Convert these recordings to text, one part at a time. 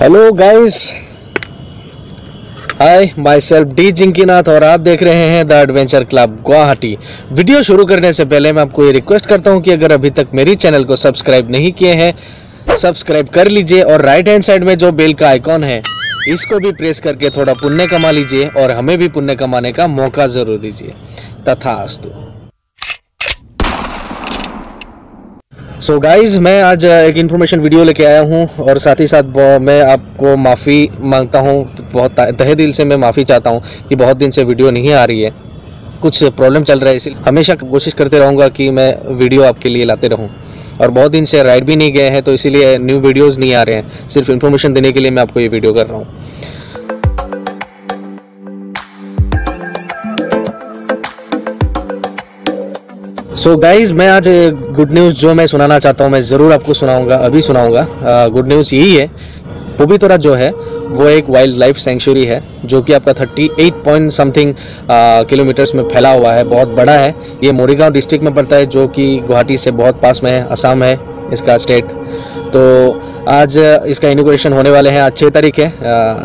Hello guys, hi myself D Jinkinath और आप देख रहे हैं the adventure club Guwahati. Video शुरू करने से पहले मैं आपको ये रिक्वेस्ट करता हूं कि अगर अभी तक मेरी चैनल को सब्सक्राइब नहीं किए हैं सब्सक्राइब कर लीजिए और राइट हैंड साइड में जो बेल का आइकॉन है इसको भी प्रेस करके थोड़ा पुण्य कमा लीजिए और हमें भी पुण्य कमाने का मौका जरूर दीजिए। तथास्तु। सो गाइज, मैं आज एक इन्फॉर्मेशन वीडियो लेके आया हूँ और साथ ही साथ मैं आपको माफ़ी मांगता हूँ। बहुत तहे दिल से मैं माफ़ी चाहता हूँ कि बहुत दिन से वीडियो नहीं आ रही है, कुछ प्रॉब्लम चल रहा है। इसलिए हमेशा कोशिश करते रहूँगा कि मैं वीडियो आपके लिए लाते रहूँ। और बहुत दिन से राइड भी नहीं गए हैं तो इसीलिए न्यू वीडियोज़ नहीं आ रहे हैं। सिर्फ इन्फॉर्मेशन देने के लिए मैं आपको ये वीडियो कर रहा हूँ। सो गाइज, मैं आज गुड न्यूज़ जो मैं सुनाना चाहता हूँ मैं ज़रूर आपको सुनाऊंगा, अभी सुनाऊंगा। गुड न्यूज़ यही है, पोबितोरा जो है वो एक वाइल्ड लाइफ सेंचुरी है जो कि आपका 38 पॉइंट समथिंग किलोमीटर्स में फैला हुआ है, बहुत बड़ा है। ये मोरीगांव डिस्ट्रिक्ट में पड़ता है जो कि गुवाहाटी से बहुत पास में है, असम है इसका स्टेट। तो आज इसका इनॉग्रेशन होने वाले हैं। आज 6 तारीख है,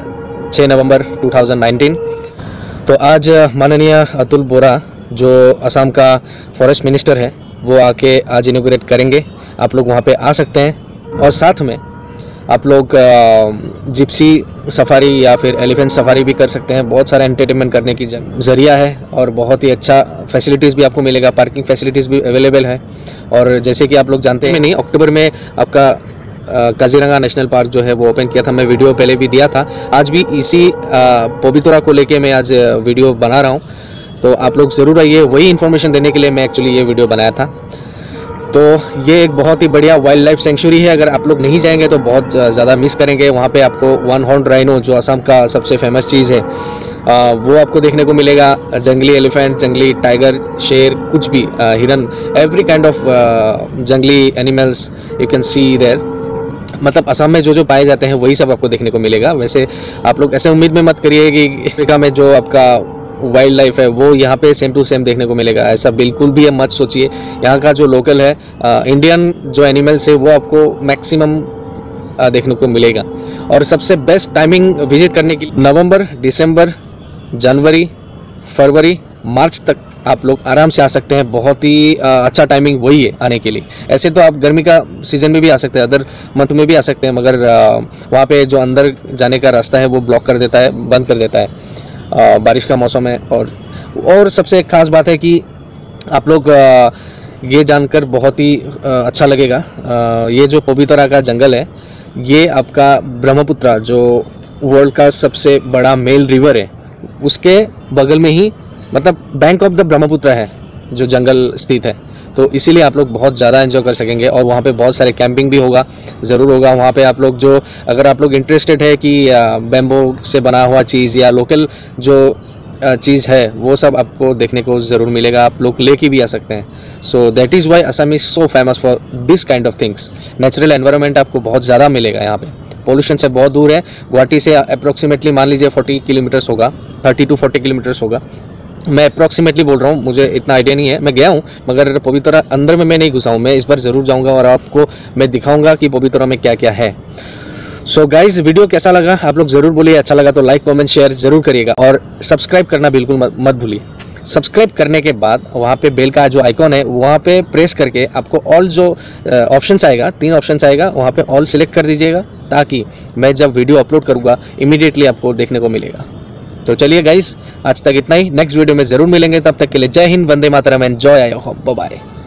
6 नवंबर 2019। तो आज माननीय अतुल बोरा जो असम का फॉरेस्ट मिनिस्टर है वो आके आज इनॉग्रेट करेंगे। आप लोग वहाँ पे आ सकते हैं और साथ में आप लोग जिप्सी सफारी या फिर एलिफेंट सफारी भी कर सकते हैं। बहुत सारा एंटरटेनमेंट करने की ज़रिया है और बहुत ही अच्छा फैसिलिटीज़ भी आपको मिलेगा, पार्किंग फैसिलिटीज़ भी अवेलेबल है। और जैसे कि आप लोग जानते हैं, नहीं अक्टूबर में आपका काजीरंगा नेशनल पार्क जो है वो ओपन किया था। मैं वीडियो पहले भी दिया था। आज भी इसी पोबितोरा को लेके मैं आज वीडियो बना रहा हूँ, तो आप लोग ज़रूर आइए। वही इन्फॉर्मेशन देने के लिए मैं एक्चुअली ये वीडियो बनाया था। तो ये एक बहुत ही बढ़िया वाइल्ड लाइफ सेंचुरी है। अगर आप लोग नहीं जाएंगे तो बहुत ज़्यादा मिस करेंगे। वहाँ पे आपको वन हॉर्न राइनो जो असम का सबसे फेमस चीज़ है वो आपको देखने को मिलेगा। जंगली एलिफेंट, जंगली टाइगर, शेर, कुछ भी हिरन, एवरी काइंड ऑफ जंगली animals you can see there. मतलब असम में जो पाए जाते हैं वही सब आपको देखने को मिलेगा। वैसे आप लोग ऐसे उम्मीद में मत करिए कि अफ्रीका में जो आपका वाइल्ड लाइफ है वो यहाँ पे सेम टू सेम देखने को मिलेगा, ऐसा बिल्कुल भी मत सोचिए। यहाँ का जो लोकल है इंडियन जो एनिमल्स है वो आपको मैक्सिमम देखने को मिलेगा। और सबसे बेस्ट टाइमिंग विजिट करने की नवंबर, दिसंबर, जनवरी, फरवरी, मार्च तक आप लोग आराम से आ सकते हैं। बहुत ही अच्छा टाइमिंग वही है आने के लिए। ऐसे तो आप गर्मी का सीज़न में भी आ सकते हैं, अदर मंथ में भी आ सकते हैं, मगर वहाँ पे जो अंदर जाने का रास्ता है वो ब्लॉक कर देता है, बंद कर देता है बारिश का मौसम है। और सबसे खास बात है कि आप लोग ये जानकर बहुत ही अच्छा लगेगा, ये जो पोबितोरा का जंगल है ये आपका ब्रह्मपुत्र जो वर्ल्ड का सबसे बड़ा मेल रिवर है उसके बगल में ही, मतलब बैंक ऑफ द ब्रह्मपुत्र है जो जंगल स्थित है। तो इसीलिए आप लोग बहुत ज़्यादा एंजॉय कर सकेंगे। और वहाँ पे बहुत सारे कैंपिंग भी होगा, ज़रूर होगा वहाँ पे। आप लोग जो अगर आप लोग इंटरेस्टेड है कि बैम्बो से बना हुआ चीज़ या लोकल जो चीज़ है वो सब आपको देखने को ज़रूर मिलेगा, आप लोग लेके भी आ सकते हैं। So that is why Assam is so famous for this kind of things. Natural environment आपको बहुत ज़्यादा मिलेगा यहाँ पे, पोल्यूशन से बहुत दूर है। गुवाहाटी से अप्रोक्सीमेटली मान लीजिए 40 किलोमीटर्स होगा, 30 to 40 किलोमीटर्स होगा। मैं अप्रॉक्सीमेटली बोल रहा हूँ, मुझे इतना आइडिया नहीं है। मैं गया हूँ मगर पोबितोरा अंदर में मैं नहीं घुसा हूँ। मैं इस बार ज़रूर जाऊँगा और आपको मैं दिखाऊँगा कि पोबितोरा में क्या क्या है। सो गाइज, वीडियो कैसा लगा आप लोग ज़रूर बोलिए। अच्छा लगा तो लाइक, कमेंट, शेयर ज़रूर करिएगा और सब्सक्राइब करना बिल्कुल मत भूलिए। सब्सक्राइब करने के बाद वहाँ पे बेल का जो आइकॉन है वहाँ पे प्रेस करके आपको ऑल जो ऑप्शंस आएगा, 3 ऑप्शंस आएगा, वहाँ पे ऑल सिलेक्ट कर दीजिएगा ताकि मैं जब वीडियो अपलोड करूँगा इमीडिएटली आपको देखने को मिलेगा। तो चलिए गाइस, आज तक इतना ही। नेक्स्ट वीडियो में ज़रूर मिलेंगे, तब तक के लिए जय हिंद, वंदे मातरम, एंजॉय, बाय बाय।